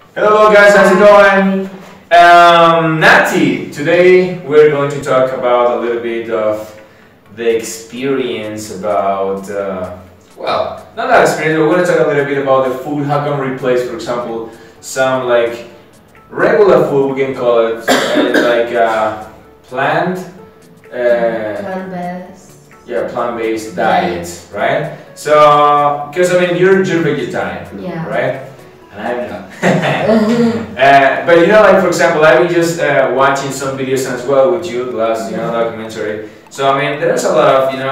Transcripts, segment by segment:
Hello guys, how's it going? Nati, today we're going to talk about a little bit of the experience about, not that experience, but we're going to talk a little bit about the food, how can we replace, for example, some like regular food, we can call it, plant, Plant-based. yeah, plant-based diet, right? So, because I mean, you're vegetarian, Yeah. right? And I'm not. But you know, like for example, I was just watching some videos as well with you, the last documentary. So I mean, there's a lot of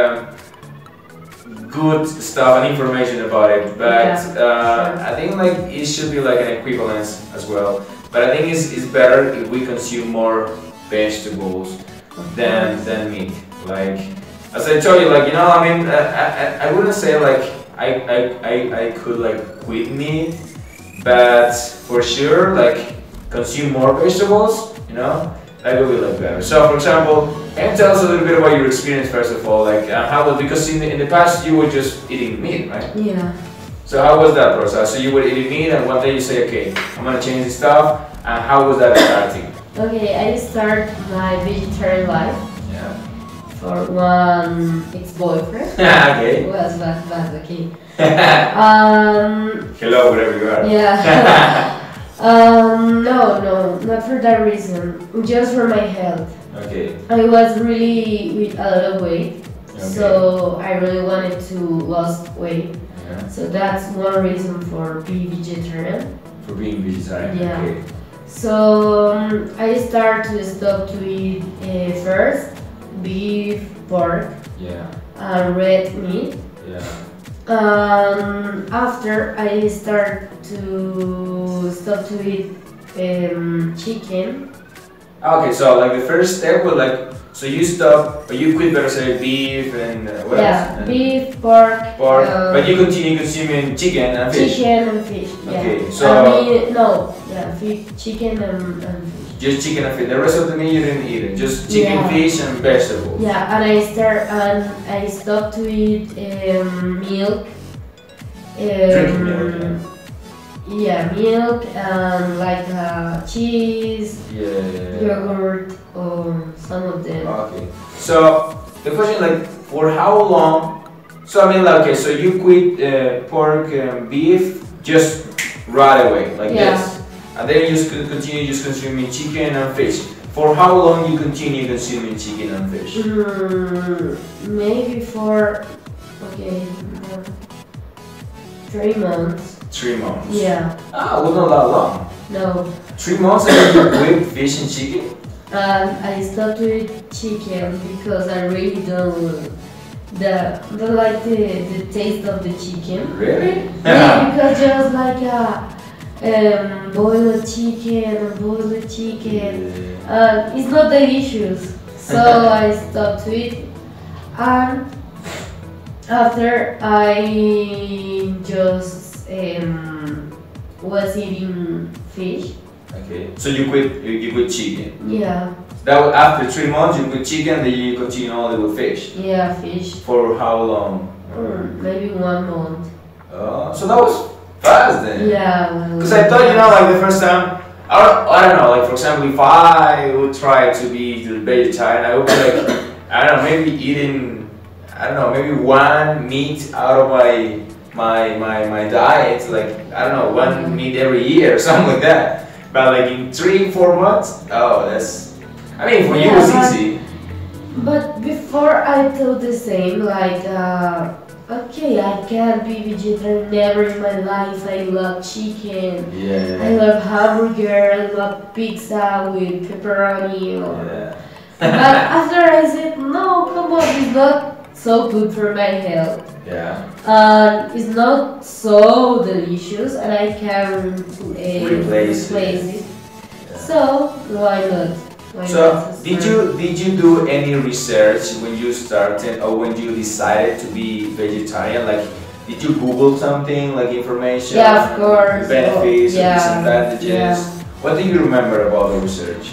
good stuff and information about it. But Sure. I think like it should be like an equivalence as well. But I think it's better if we consume more vegetables than meat. Like as I told you, like I mean, I wouldn't say like I could like quit meat. But for sure, like consume more vegetables, that would be like better. So, for example, can you tell us a little bit about your experience first of all? Like, how was because in the past you were just eating meat, right? Yeah. So how was that process? So you were eating meat, and one day you say, okay, I'm gonna change this stuff. And how was that starting? Okay, I start my vegetarian life Yeah. for one ex-boyfriend. Okay. Was okay. Hello, wherever you are. Yeah. No, not for that reason. Just for my health. Okay. I was really with a lot of weight, Okay. so I really wanted to lose weight. Yeah. So that's one reason for being vegetarian. For being vegetarian. Yeah. Okay. So I start to stop to eat first beef, pork, Yeah. and red meat. Yeah. After I start to stop to eat chicken. Okay, so like the first step was like, so you stop, or you quit, better say beef and what else? Yeah, And beef, pork, pork, but you continue consuming chicken and fish. chicken and fish. Yeah. Okay, so chicken and fish. just chicken and fish. The rest of the meat you didn't eat it, just chicken, Yeah. fish, and vegetables. Yeah, and I stopped to eat milk. Drinking milk, Yeah, milk and like cheese, Yeah. yogurt, or some of them. Okay. So the question, like, for how long? So I mean, like, okay, so you quit pork and beef just right away, like Yeah. this, and then you just continue just consuming chicken and fish. For how long you continue consuming chicken and fish? Maybe for 3 months. 3 months. Yeah, Ah, it was not that long. no. 3 months and then you quit fish and chicken? I stopped to eat chicken because I really don't like the taste of the chicken. Really? Yeah, because just like boiled chicken, it's not delicious. So I stopped to eat, and after I just was eating fish. Okay. So you quit chicken. Yeah, That was after 3 months you quit chicken, then you continue only with fish. yeah, fish. For how long? Maybe 1 month. So that was fast then. Yeah. Because I thought, like the first time, I don't know, like for example, if I would try to be vegetarian, I would be like, I don't know, maybe eating, maybe one meat out of my diet, like, I don't know, one meat every year or something like that. But like in 3-4 months, oh, that's, I mean, for you Yeah, it's but- easy. But before I thought the same, like, okay, I can't be vegetarian, never in my life. I love chicken, I Yeah. love hamburger, I love pizza with pepperoni. Yeah. But after I said, no, come on, it's not so good for my health. Yeah. It's not so delicious, and I can Replace it. it. Yeah. So why not? Why So not? did you do any research when you started or when you decided to be vegetarian? Like, did you Google something like information? Yeah, of course. Benefits and Yeah, disadvantages. yeah. What do you remember about the research?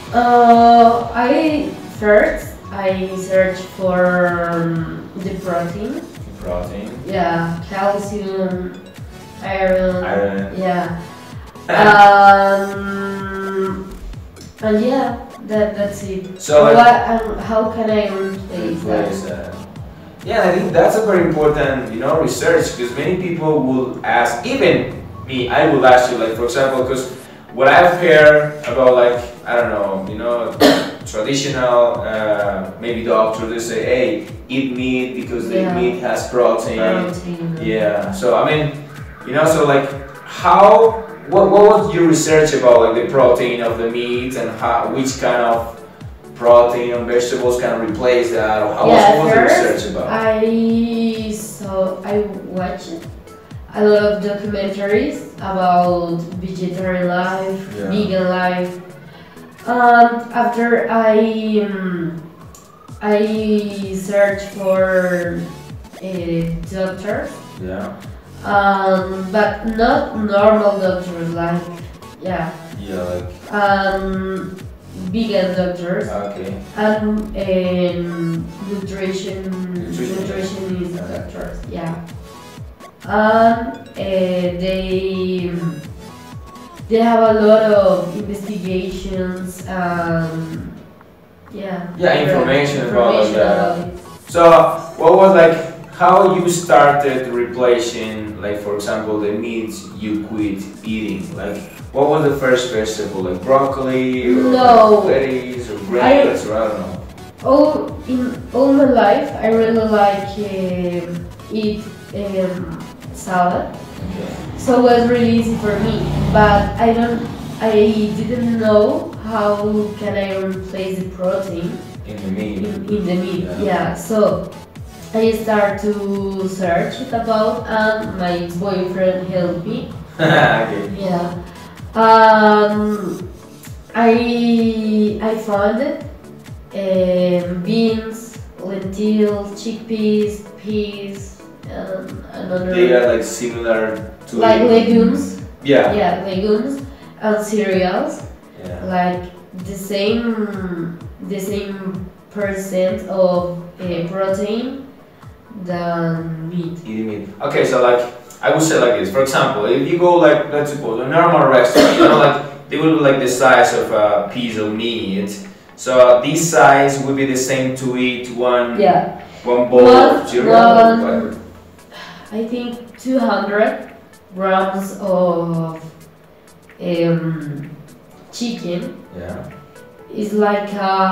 I searched for the protein. Protein. Yeah, calcium, iron. Iron. Yeah. And yeah, that's it. So like, How can I replace replace that? that. Yeah, I think that's a very important, research because many people will ask, even me, I will ask you, like, for example, because what I've heard about, like, I don't know, traditional, maybe doctors, they say, hey, eat meat because the Yeah. meat has protein. Protein. Yeah, so I mean, so like, what was your research about, like, the protein of the meat and which kind of protein and vegetables can replace that, or what was the research about? I watched a lot of documentaries about vegetarian life, Yeah. vegan life. After I searched for a doctor, Yeah, but not normal doctors like yeah, yeah, like, vegan doctors okay. and nutritionist Okay. doctors. Yeah, and they have a lot of investigations. Yeah. Yeah, information about that. about it. So, what was like, how you started replacing, like, for example, the meats you quit eating? Like, what was the first vegetable, like broccoli, or No. lettuce, or grains, or I don't know? All my life, I really like eat salad. Okay. So it was really easy for me, but I didn't know how can I replace the protein In the meat. in the meat. Yeah. Yeah, so I start to search it about, and my boyfriend helped me. Okay. Yeah, I found it. Beans, lentils, chickpeas, peas, and another They are like similar to like legumes. Yeah. Yeah, legumes and cereals. Yeah. Like the same percent of protein than meat. Eating meat. Okay, so like, I would say like this. For example, if you go, like, let's suppose a normal restaurant, like, they will be like the size of a piece of meat. So this size would be the same to eat one bowl of cereal. I think 200 grams of chicken Yeah. is like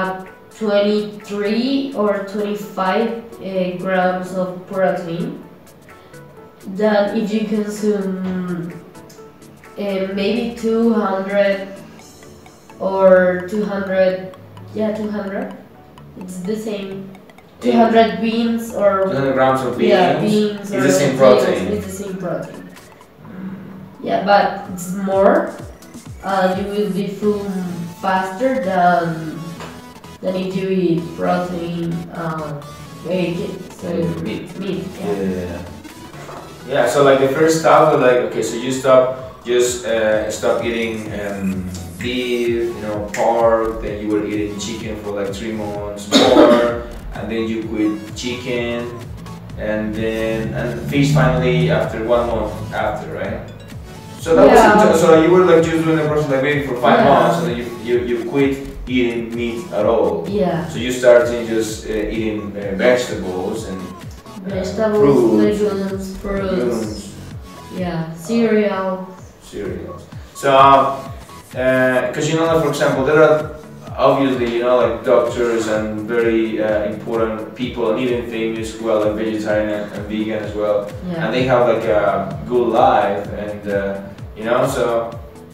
23 or 25 grams of protein. Then if you consume maybe 200 or 200, 200, it's the same. 200 beans or 200 grams of beans. yeah, beans It's or the same lentils, protein. It's the same protein. Yeah, but it's more. You will be full faster than if you eat protein. So Meat. meat. Yeah. Yeah. So like the first step was like, okay, so you stop eating beef, pork. Then you were eating chicken for like 3 months more, and then you quit chicken, and fish finally after 1 month after, right? So that was so you were like just doing the process like maybe for 5 months, and then you quit eating meat at all. Yeah. So you started just eating vegetables and Vegetables, fruits, fruits. Yeah, cereals. So, because like, for example, there are obviously like doctors and very important people and even famous who are like vegetarian and vegan as well, Yeah. and they have like a good life and so.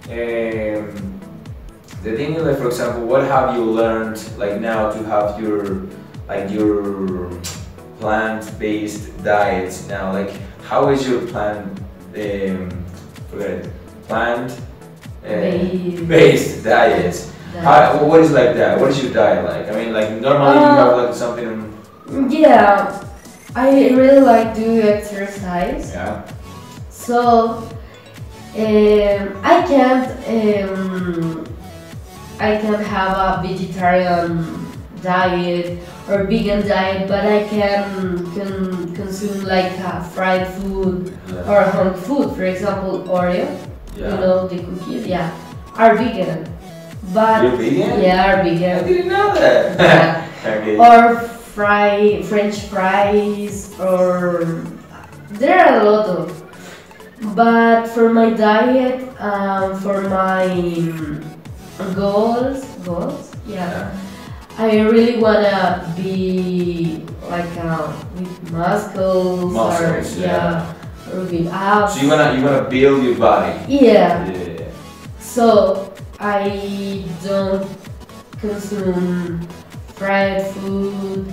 The thing is, like, for example, what have you learned like now to have your plant-based diets now? Like, how is your plant-based diet? What is like that? What is your diet like? I mean, like normally you have like something. Yeah, I really like do exercise. Yeah. So I can't have a vegetarian diet or vegan diet, but I can consume like fried food or home food, for example, Oreo. you know, the cookies, yeah, are vegan. But You're vegan? yeah, are I vegan. didn't know that. Yeah. Okay. Or French fries, or there are a lot of. But for my diet, for my goals, yeah, Yeah. I really wanna be like with muscles, Muscles, or yeah, or with abs. So you wanna build your body. Yeah. Yeah. So I don't consume fried food,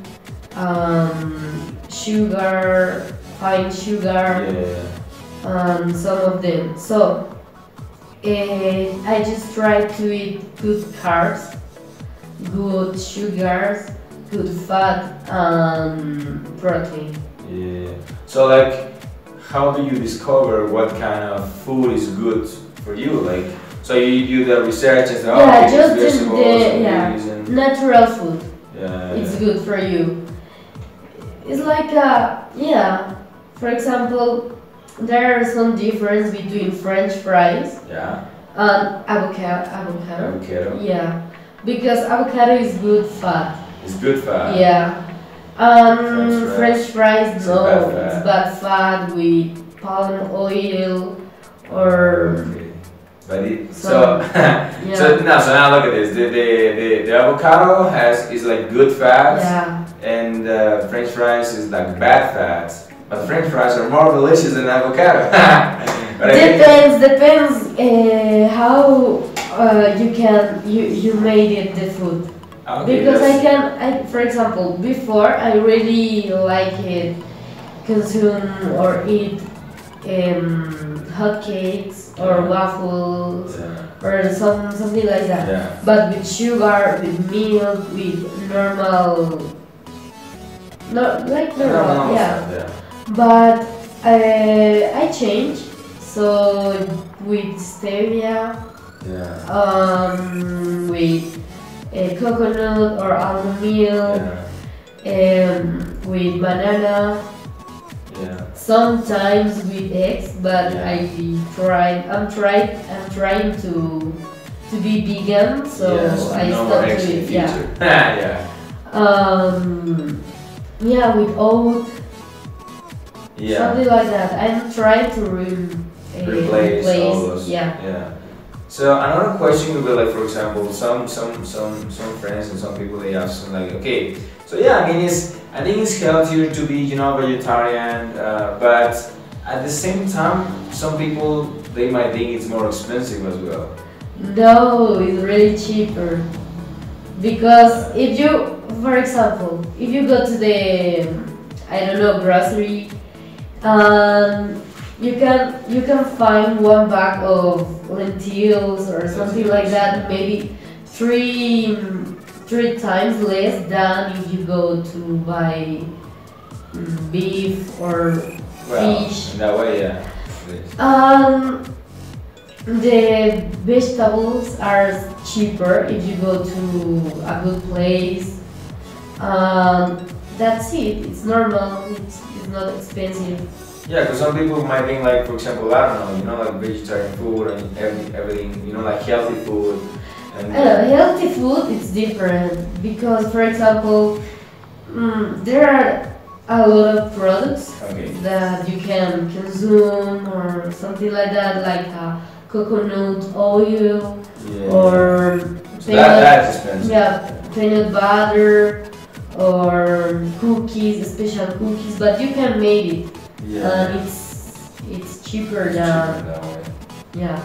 sugar, fine sugar, Yeah. some of them. So I just try to eat good carbs, good sugars, good fat, protein. Yeah. So like, how do you discover what kind of food is good for you? Like, so you do the research and say, oh, Yeah, okay, just these in vegetables the and yeah these and natural food. yeah. It's good for you. It's like yeah. For example, there are some difference between French fries Yeah. and avocado. Avocado. Yeah, because avocado is good fat. It's good fat. Yeah. French French fries, It's no, bad fat. it's bad fat with palm oil or Okay. But it, So, so yeah. so now look at this. The avocado is like good fat, yeah. and French fries is like bad fat. But French fries are more delicious than avocado. But I think Depends how you made it the food. okay, Because that's- for example, before I really like it, consume or eat hot cakes or Yeah. waffles yeah, or something like that. yeah, But with sugar, with milk, with normal, normal, yeah. stuff, yeah. But I changed, so with stevia, Yeah. with coconut or almond milk, Yeah. with banana, Yeah. sometimes with eggs. But Yeah. I'm trying to be vegan, so Yes, I no more stopped eggs to in it. the Yeah. future. Yeah. Yeah, with oat, Yeah. something like that. I'm trying to Replace all those. Yeah. Yeah. So another question would be like, for example, some friends and some people they ask like, okay, so yeah, I think it's healthier to be vegetarian, but at the same time, some people they might think it's more expensive as well. No, it's really cheaper. Because if you, for example, if you go to the, I don't know, grocery, you can find one bag of lentils or something like that, maybe three times less than if you go to buy beef or Well, fish. in that way, yeah. The vegetables are cheaper if you go to a good place. That's it. It's normal. It's not expensive. Yeah, because some people might think like, for example, I don't know, like vegetarian food and everything, like healthy food. And Healthy food is different because, for example, there are a lot of products okay. that you can consume or something like that, like coconut oil Yeah. or So that's expensive. peanut butter or cookies, special cookies, but you can make it Yeah. and it's cheaper than That way. yeah.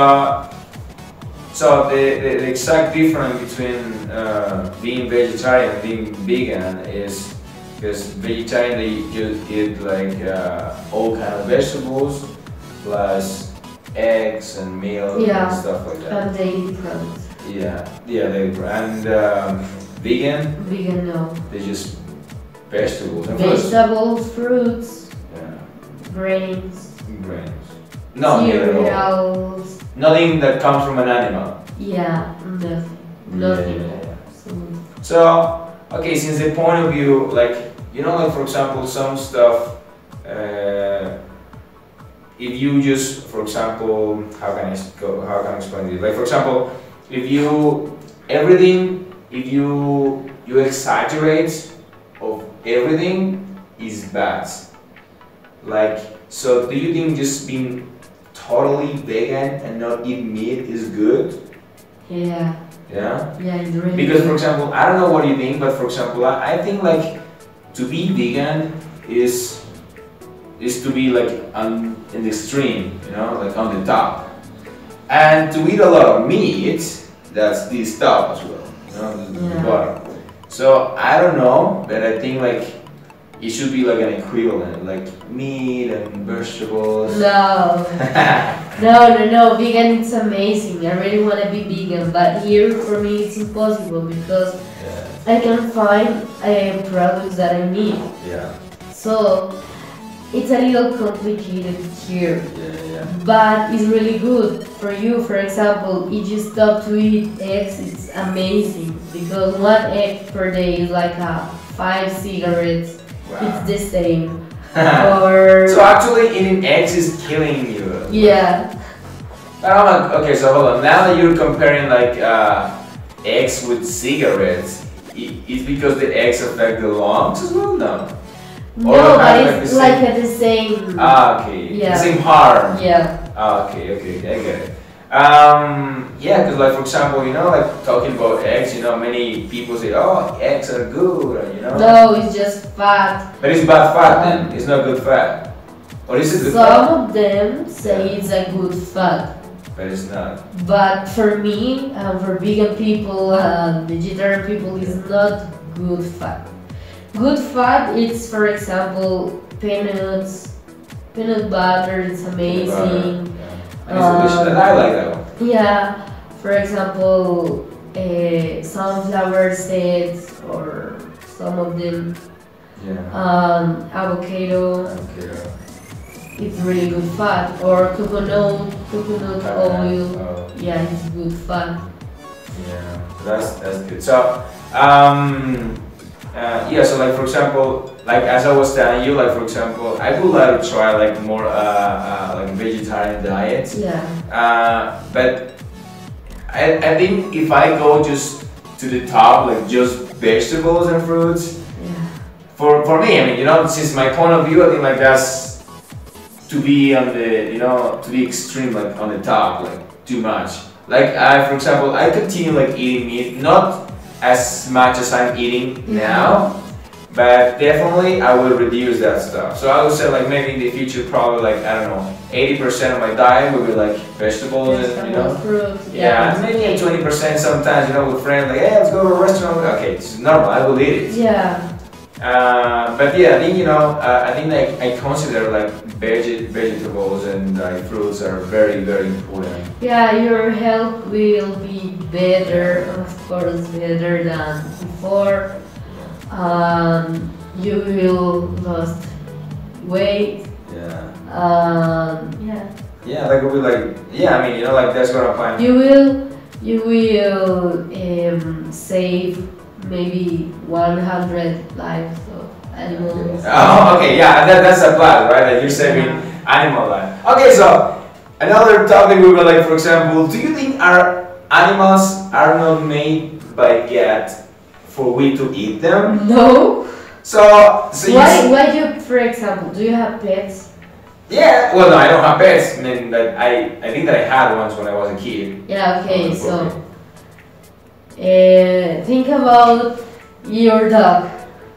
So the exact difference between being vegetarian and being vegan is because vegetarian they just eat like all kind of vegetables plus eggs and milk Yeah. and stuff like that. And daily products. Yeah, and vegan Vegan, no. they just vegetables and fruits. Vegetables, fruits, Yeah, grains, grains. No, neither at all. cereals. Nothing that comes from an animal. Yeah, nothing. Yeah. So, So, okay, since the point of view, like, like for example, some stuff, if you just, for example, how can I explain it? Like for example, if you everything, if you exaggerate of everything is bad. Like, so do you think just being totally vegan and not eat meat is good? Yeah. Yeah. Yeah, it's really Because for good. example, I don't know what you think, but for example, I think like to be vegan is to be like in the extreme, you know, like on the top. And to eat a lot of meat, that's the top as well, you know, the Yeah. bottom. So I don't know, but I think like it should be like an equivalent, like meat and vegetables. No. No, vegan is amazing. I really want to be vegan, but here for me it's impossible because Yeah, I can find products that I need. yeah, So it's a little complicated here, yeah. but it's really good for you. For example, if you stop to eat eggs, it's amazing because one egg per day is like 5 cigarettes. Wow. It's the same. Or So actually eating eggs is killing you. yeah, But I'm like, okay, so hold on. Now that you're comparing like eggs with cigarettes, it's because the eggs affect the lungs as well? No. no, Or but kind of it's the like same- at the same. Ah, okay. Yeah. The same harm. Yeah, Ah, okay, I get it. Yeah, because like for example, you know, like talking about eggs, you know, many people say, oh, eggs are good, and, you know. no, it's just fat. But it's bad fat then. It's not good fat. Or is it good Some fat? of them say it's a good fat. But it's not. But for me, for vegan people and vegetarian people, it's not good fat. Good fat is, for example, peanuts, peanut butter. It's amazing. Yeah. And it's delicious. And I like that one. Yeah. For example, sunflower seeds or some of them. Yeah. Avocado. Okay. It's really good fat. Or coconut oil. Oh, Yeah, it's good fat. yeah. That's good. So, yeah. So like for example, like as I was telling you, like for example, I would like to try like more like vegetarian diet. Yeah. But I think if I go just to the top, like just vegetables and fruits, Yeah. for me, I mean, you know, since my point of view, I think like that's to be on the, you know, to be extreme, like on the top, like too much. Like for example, I continue like eating meat, not as much as I'm eating now, but definitely I will reduce that stuff. So I would say like maybe in the future, probably like, I don't know, 80% of my diet will be like vegetables and, you know. Fruits. Yeah, and maybe 20% sometimes, you know, with friends, like, hey, let's go to a restaurant. Okay, it's normal, I will eat it. Yeah. But yeah, I think, you know, I think like I consider like vegetables and fruits are very, very important. Yeah, your health will be better, of course, better than before. You will lose weight. Yeah. Yeah. Yeah, like we'll be like, yeah, I mean, you know, like that's what I'm planning. You will save maybe 100 lives of animals. Oh, okay, yeah, that's a plan, right? That you're saving animal life. Okay, so another topic we were like, for example, do you think our animals are not made by God for we to eat them? No. So Why you, for example, do you have pets? yeah, well, no, I don't have pets. I mean, but I think that I had once when I was a kid. Yeah. Okay. So. Think about your dog.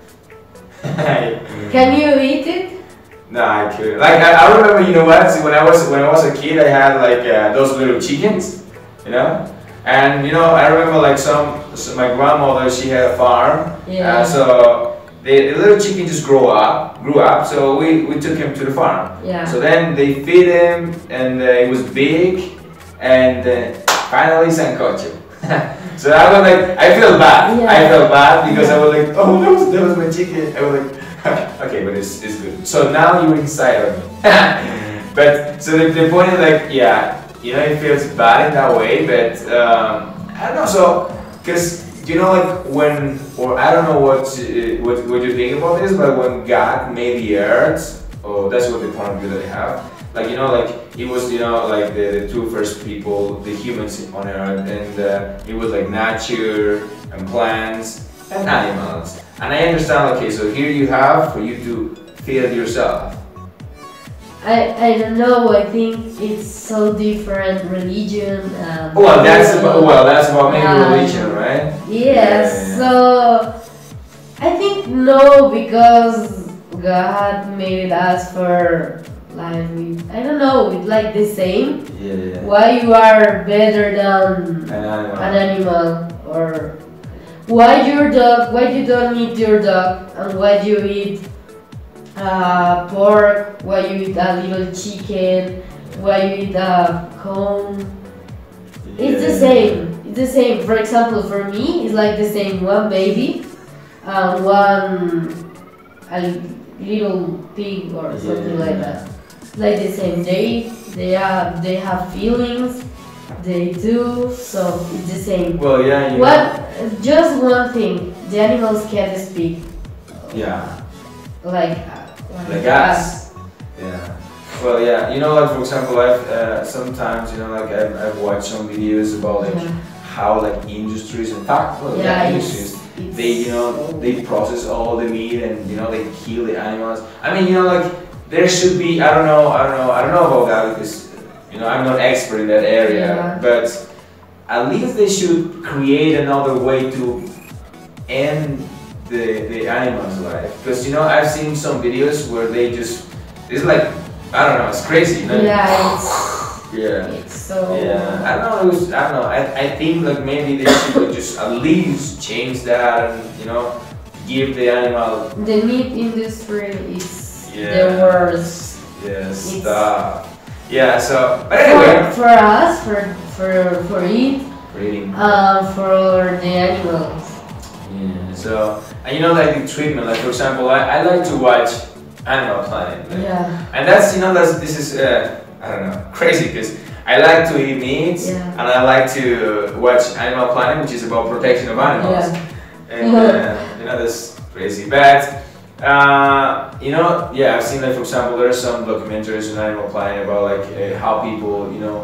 Can you eat it? No, I couldn't. Like I remember, you know what? See, when I was a kid, I had like those little chickens, you know. And you know, I remember like my grandmother, she had a farm. Yeah. So the little chicken just grew up. So we took him to the farm. Yeah. So then they feed him, and it was big, and finally sancocho. So I was like, I felt bad. Yeah. I felt bad because I was like, oh, that was my chicken. I was like, okay, but it's good. So now you're inside of me. But so the point is like, yeah, you know, it feels bad in that way, but I don't know. So because you know, like when, or I don't know what you think about this, but when God made the earth, oh, that's what the point of view that I have. like like it was like the two first people, the humans on Earth, and it was like nature and plants and animals. And I understand. Okay, so here you have for you to feed yourself. I don't know. I think it's so different religion. That's about maybe religion, right? Yes. So I think no, because God made us for life with, I don't know, with like the same. Yeah. Why you are better than an animal, or why your dog? Why you don't eat your dog, and why you eat pork? Why you eat a little chicken? Why you eat a corn? It's the same. It's the same. For example, for me, it's like the same. One baby, one a little pig or something like that. Like the same. They have feelings. They do. So it's the same. Well, yeah. Just one thing. The animals can't speak. Yeah. Like us. Yeah. Well, yeah. Like for example, I've sometimes like I've watched some videos about like how like industries and industries they process all the meat and they kill the animals. I mean like there should be I don't know about that because I'm not expert in that area, but at least they should create another way to end the animal's life, because I've seen some videos where it's like I don't know, it's crazy. It's so. Yeah, I don't know. I think like maybe they should just at least change that and give the animal. The meat industry is the worst. Yeah, stop. Yeah. So, but anyway. For us, for eating, for the animals. Yeah. So, and like the treatment, like for example, I like to watch Animal Planet. Right? Yeah. And this is I don't know, crazy, because I like to eat meat and I like to watch Animal Planet, which is about protection of animals. And that's crazy. But I've seen like for example there are some documentaries on Animal Planet about like how people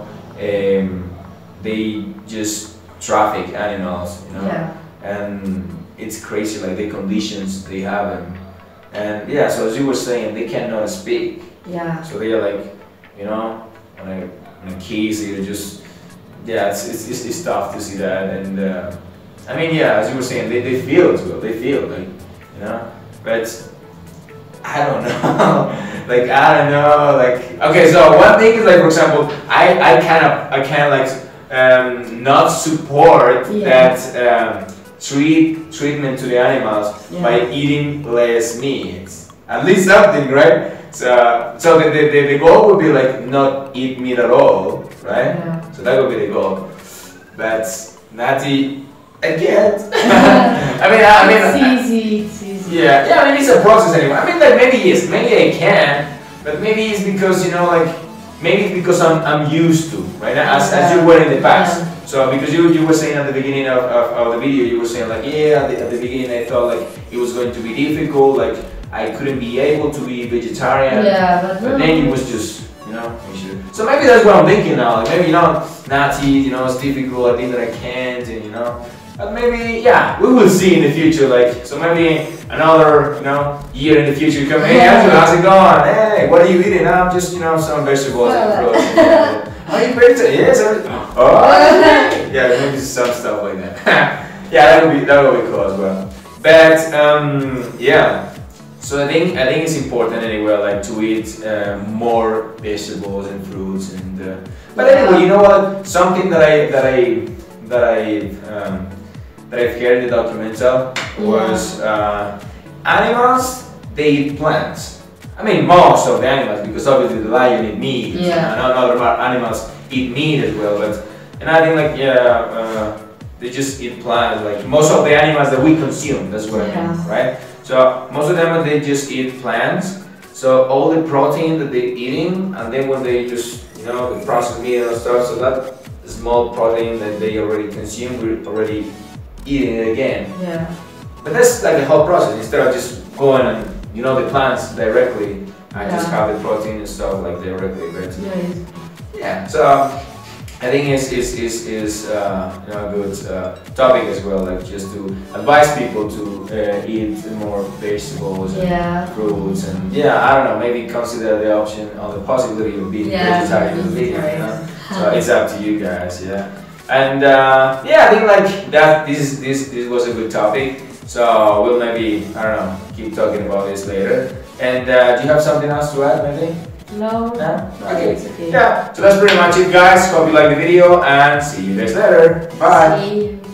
they just traffic animals, and it's crazy like the conditions they have them. And so as you were saying, they cannot speak. Yeah. So they are like, on a case, you're just, it's tough to see that. And I mean, as you were saying, they feel as well. They feel like, but I don't know. Okay, so one thing is like, for example, I kind of not support that treatment to the animals by eating less meat. At least something, right? So the goal would be like not eat meat at all, right? Yeah. So that would be the goal. But Nati, I can't. It's easy. Yeah. Maybe it's a process anyway. I mean, like maybe I can, but maybe it's because maybe it's because I'm used to, right? As you were in the past. Yeah. So because you were saying at the beginning of the video, you were saying like at the beginning I thought like it was going to be difficult, like I couldn't be able to be vegetarian. Yeah, but then it was just So maybe that's what I'm thinking now. Like maybe Nati, it's difficult. I think that I can't, and but maybe we will see in the future. Like so maybe another year in the future you come. Hey, Angela, how's it going? Hey, what are you eating? I'm just some vegetables and fruits. Are you vegetarian? Yes. Maybe some stuff like that. that would be cool as well. But so I think it's important anyway, like to eat more vegetables and fruits and. But anyway, you know what? Something that I've heard in the documentary was animals, they eat plants. I mean, most of the animals, because obviously the lion eat meat, and other animals eat meat as well. And I think they just eat plants. Like most of the animals that we consume, that's what I mean, right? So most of them they just eat plants. So all the protein that they're eating, and then when they just the processed meat and stuff, so that small protein that they already consume, we're already eating it again. Yeah. But that's like the whole process. Instead of just going and the plants directly, and just have the protein and stuff like directly. But Nice. yeah, so I think it's you know, a good topic as well, like just to advise people to eat more vegetables and Yeah. fruits, and yeah, I don't know, maybe consider the option on the possibility of being vegetarian or vegan, you know? So it's up to you guys, yeah. And yeah, I think like that this was a good topic. So we'll maybe, I don't know, keep talking about this later. And do you have something else to add, maybe? No. No? No, Okay. it's okay. Yeah, so that's pretty much it, guys. Hope you like the video and see you guys later. Bye. See you.